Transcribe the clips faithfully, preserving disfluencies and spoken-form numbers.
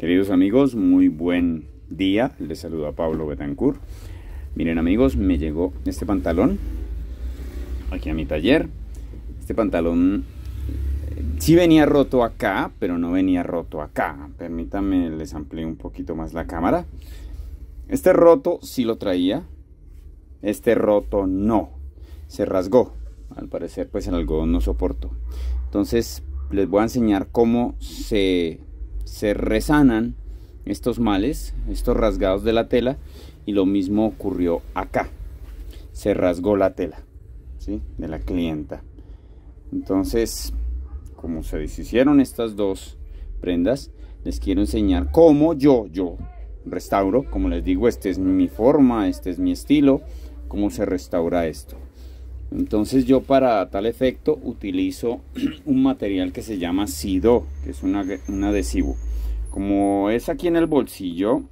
Queridos amigos, muy buen día. Les saluda Pablo Betancourt. Miren amigos, me llegó este pantalón aquí a mi taller. Este pantalón sí venía roto acá, pero no venía roto acá. Permítanme, les amplío un poquito más la cámara. Este roto sí lo traía. Este roto no. Se rasgó. Al parecer pues el algodón no soportó. Entonces les voy a enseñar cómo se... se resanan estos males, estos rasgados de la tela, y lo mismo ocurrió acá. Se rasgó la tela, ¿sí?, de la clienta. Entonces, como se deshicieron estas dos prendas, les quiero enseñar cómo yo, yo restauro. Como les digo, esta es mi forma, este es mi estilo, cómo se restaura esto. Entonces yo para tal efecto utilizo un material que se llama Sido, que es una, un adhesivo. Como es aquí en el bolsillo,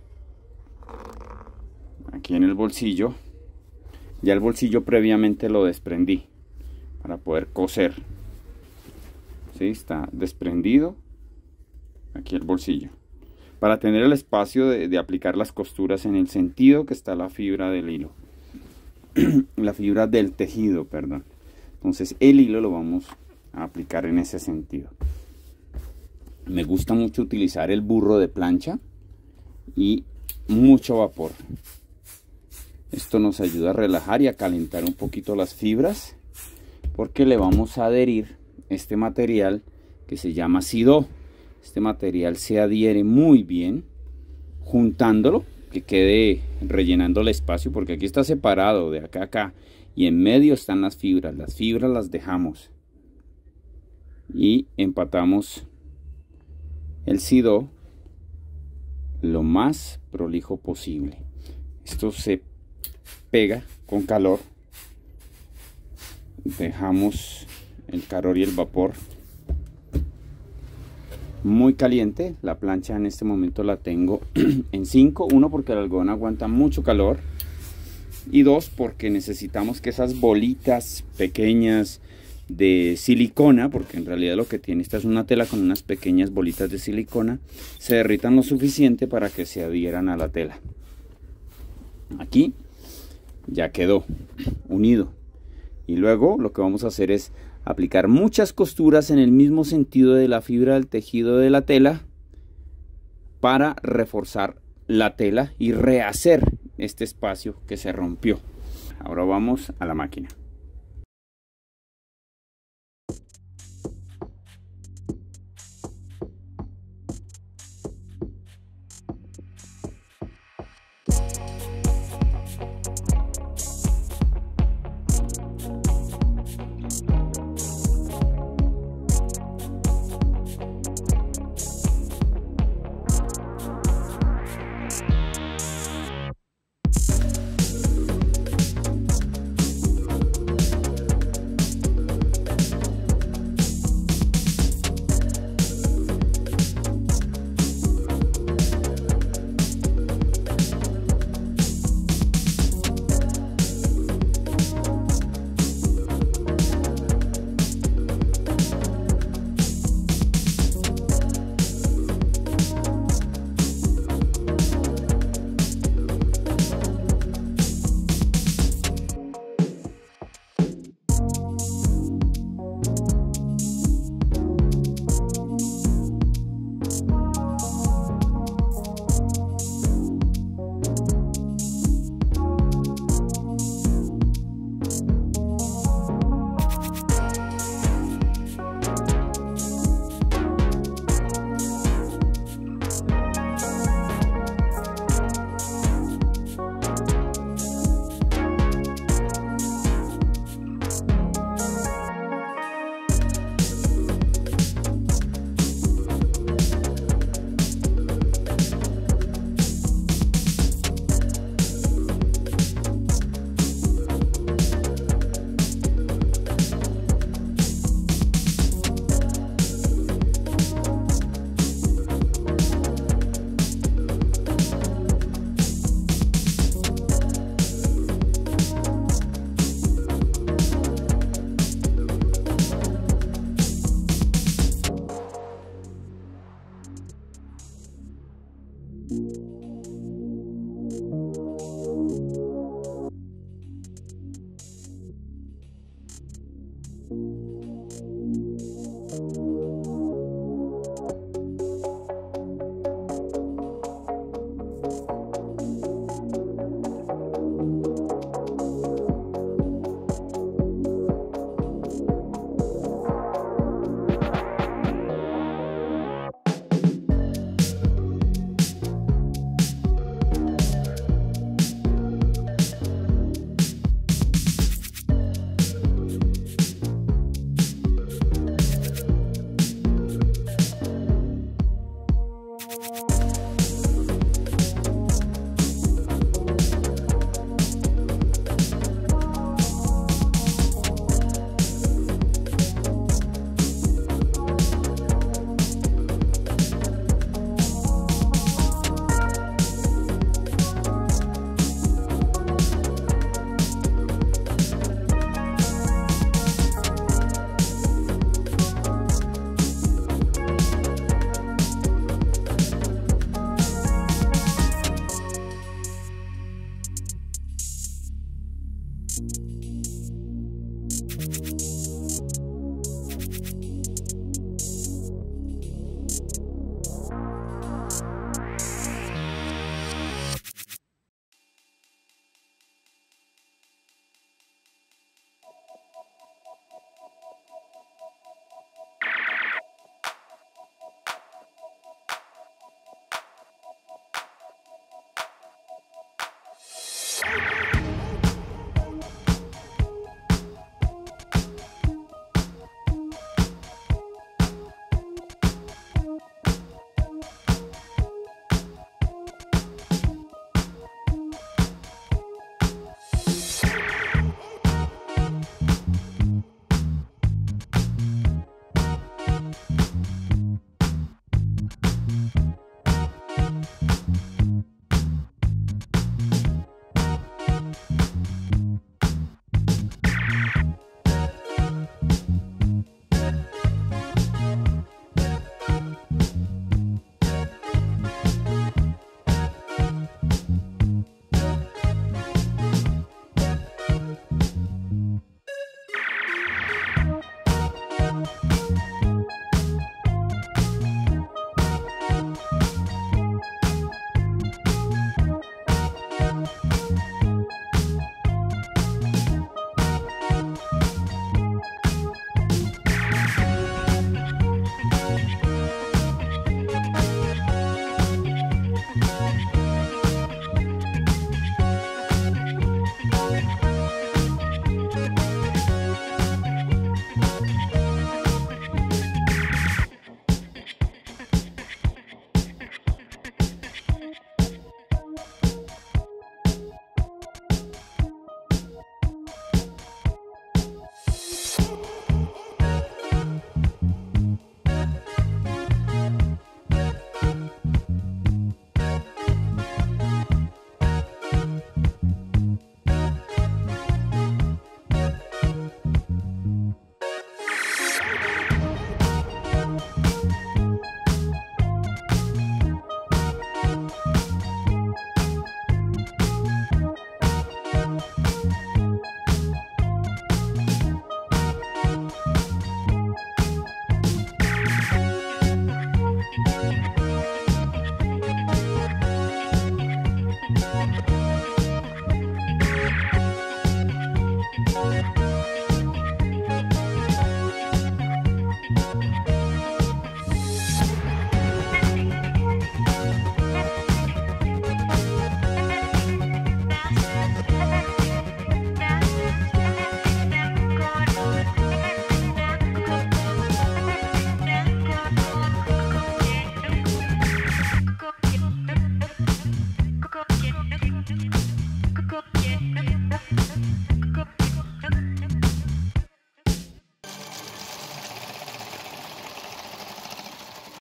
aquí en el bolsillo, ya el bolsillo previamente lo desprendí para poder coser. ¿Sí? Está desprendido aquí el bolsillo, para tener el espacio de, de aplicar las costuras en el sentido que está la fibra del hilo. La fibra del tejido, perdón. Entonces el hilo lo vamos a aplicar en ese sentido. Me gusta mucho utilizar el burro de plancha y mucho vapor. Esto nos ayuda a relajar y a calentar un poquito las fibras, porque le vamos a adherir este material que se llama Sido. Este material se adhiere muy bien juntándolo, que quede rellenando el espacio, porque aquí está separado de acá a acá y en medio están las fibras. Las fibras las dejamos y empatamos el Sido lo más prolijo posible. Esto se pega con calor, dejamos el calor y el vapor muy caliente. La plancha en este momento la tengo en cinco. Uno, porque el algodón aguanta mucho calor, y dos, porque necesitamos que esas bolitas pequeñas de silicona, porque en realidad lo que tiene esta es una tela con unas pequeñas bolitas de silicona, se derritan lo suficiente para que se adhieran a la tela. Aquí ya quedó unido, y luego lo que vamos a hacer es aplicar muchas costuras en el mismo sentido de la fibra del tejido de la tela para reforzar la tela y rehacer este espacio que se rompió. Ahora vamos a la máquina.